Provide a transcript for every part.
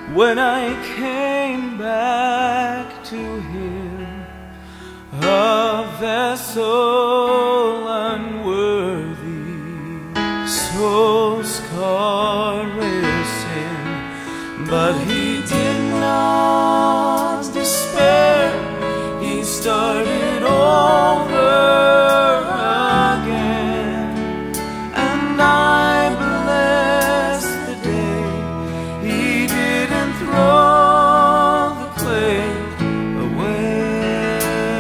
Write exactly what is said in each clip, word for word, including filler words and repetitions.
when I came back to him, a vessel unworthy, so scarred with sin. But he did not despair, he started over again, and I bless the day he didn't throw the clay away.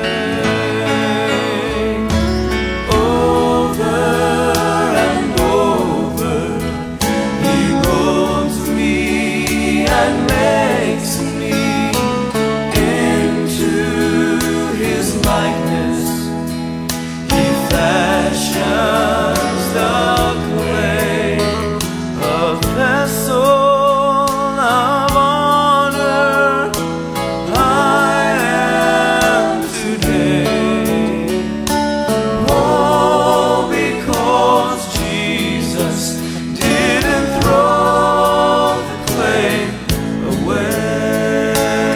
Over and over he molds me and makes me into his likeness. He fashions the clay, a vessel of honor I am today. Oh, because Jesus didn't throw the clay away.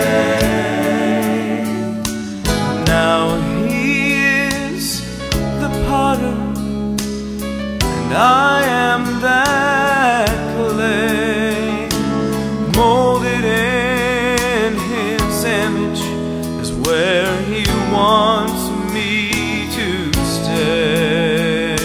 Now he is the potter, and I am that clay, molded in his image is where he wants me to stay.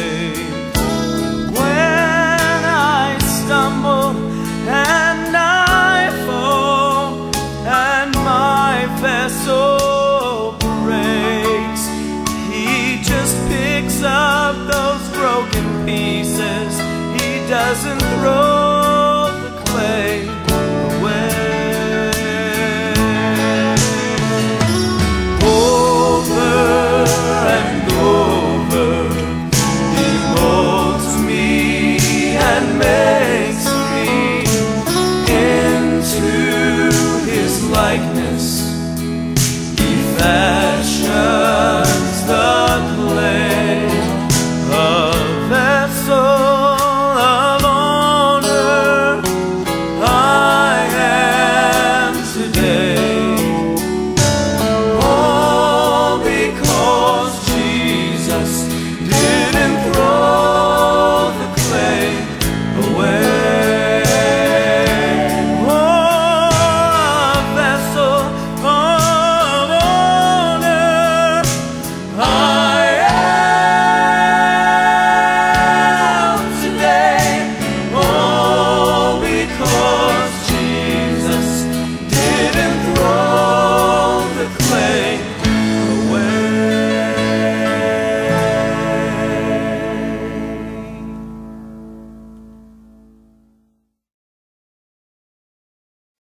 When I stumble and I fall and my vessel breaks, he just picks up those broken pieces. He doesn't throw